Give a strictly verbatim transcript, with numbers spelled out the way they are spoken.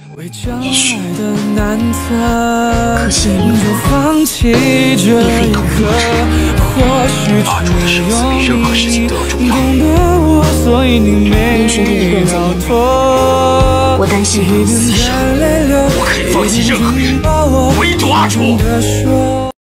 也许， 可惜你没有，亦非同一时。 阿朱的生死比任何事情都要重要。 林寻的一段在眼内，我担心你的死守。 我可以放弃任何人，唯独阿朱。